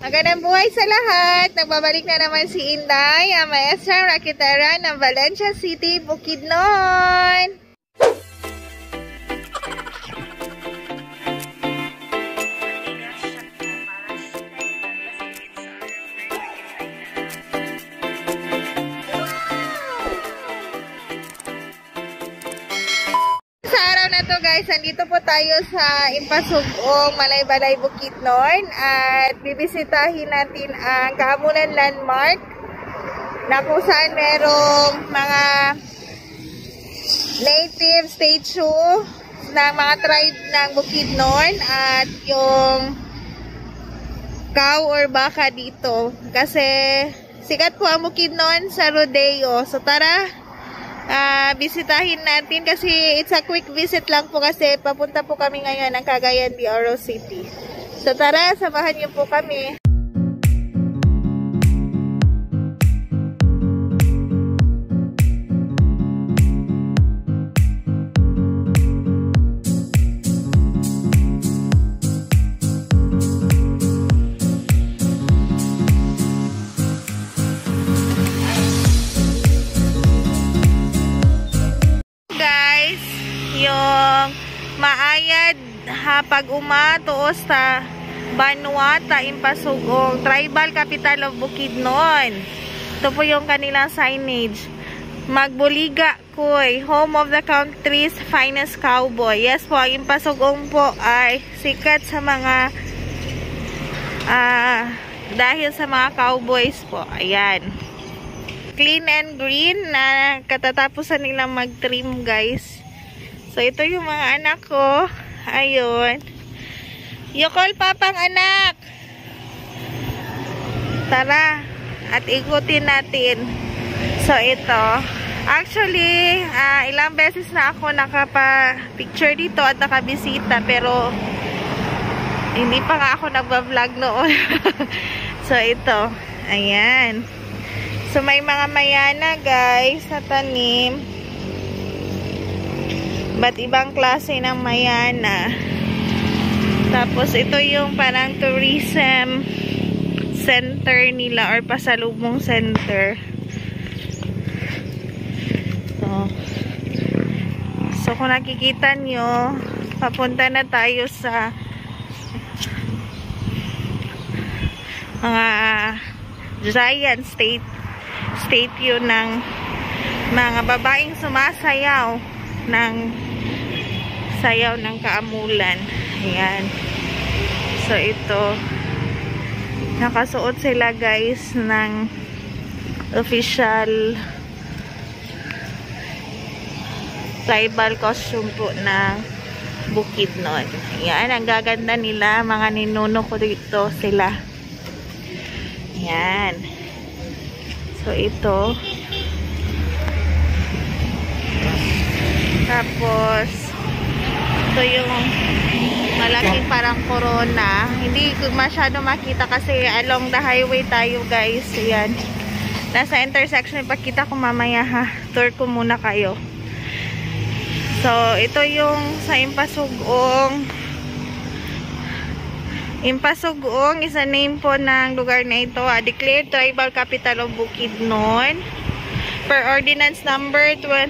Magandang buhay sa lahat! Nagbabalik na naman si Inday, ang maestra rakitara ng Valencia City, Bukidnon! Sa araw na to guys, nandito po tayo sa Impasugong, Malay-Balay, Bukidnon at bibisitahin natin ang Kaamulan Landmark na kung saan merong mga native statue ng mga tribe ng Bukidnon at yung cow or baka dito kasi sikat po ang Bukidnon sa rodeo. So tara! Bisitahin natin kasi it's a quick visit lang po kasi papunta po kami ngayon ng Cagayan de Oro City. So tara, samahan niyo po kami. Yung maayad pag umatuos sa Banuata, Impasugong, Tribal Capital of Bukidnon. Ito po yung kanilang signage. Magbuliga koy, home of the country's finest cowboy. Yes po, ang Impasugong po ay sikat sa mga dahil sa mga cowboys po. Ayan. Clean and green na katatapusan nilang mag-trim guys. So, ito yung mga anak ko. Ayun. You call papang anak. Tara. At ikutin natin. So, ito. Actually, ilang beses na ako nakapa-picture dito at nakabisita. Pero, hindi pa nga ako nagba-vlog noon. So, ito. Ayan. So, may mga mayana guys na tanim. Ba't ibang klase ng mayana. Tapos ito yung parang tourism center nila or pasalubong center. So kung nakikita nyo, papunta na tayo sa mga giant statue ng mga babaeng sumasayaw ng sayaw ng kaamulan. Ayan. So, ito. Nakasuot sila guys ng official tribal costume po ng Bukidnon. Ayan. Ang gaganda nila. Mga ninuno ko dito sila. Ayan. So, ito. Tapos, ito yung malaking parang corona. Hindi masyado makita kasi along the highway tayo guys. Ayan. Nasa intersection. Ipakita ko mamaya ha. Tour ko muna kayo. So, ito yung sa Impasugong. Impasugong is a name po ng lugar na ito. Declared Tribal Capital of Bukidnon. Per Ordinance Number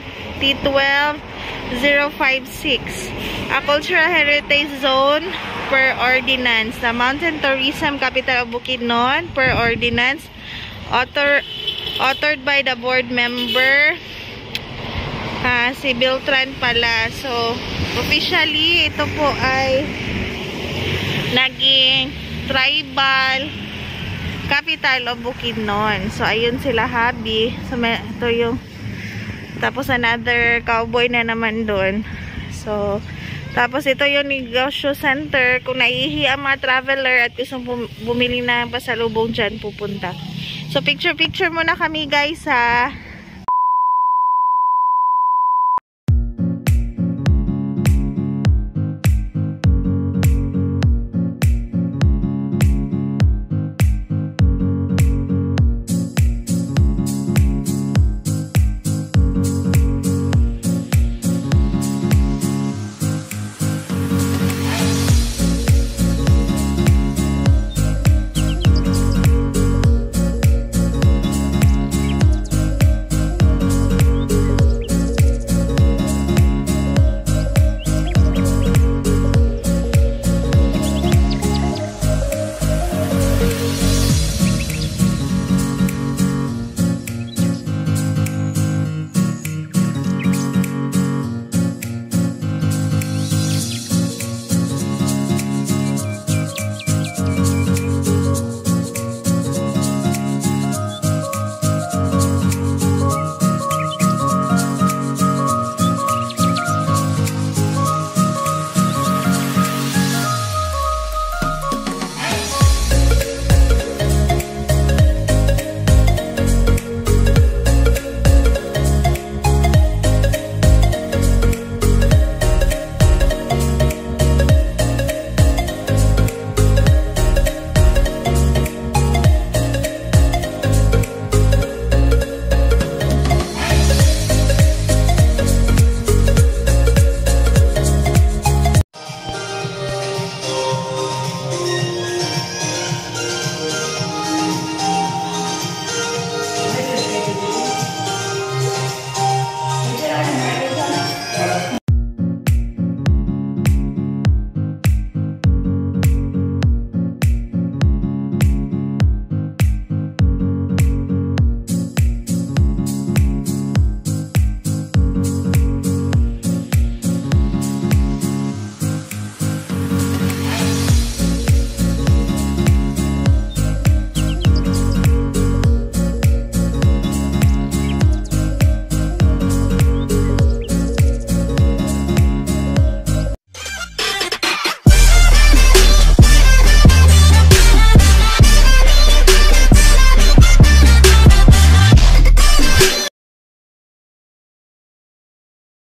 2012-056. A Cultural Heritage Zone per Ordinance. The Mountain Tourism Capital of Bukidnon per Ordinance. Authored by the board member si Beltran pala. So, officially, ito po ay naging Tribal Capital of Bukidnon. So, ayun sila habi. So, ito yung tapos another cowboy na naman doon. So, tapos ito yung negosyo center. Kung naihi ang mga traveler at gusto bumili na pasalubong dyan, pupunta. So, picture muna kami guys ha.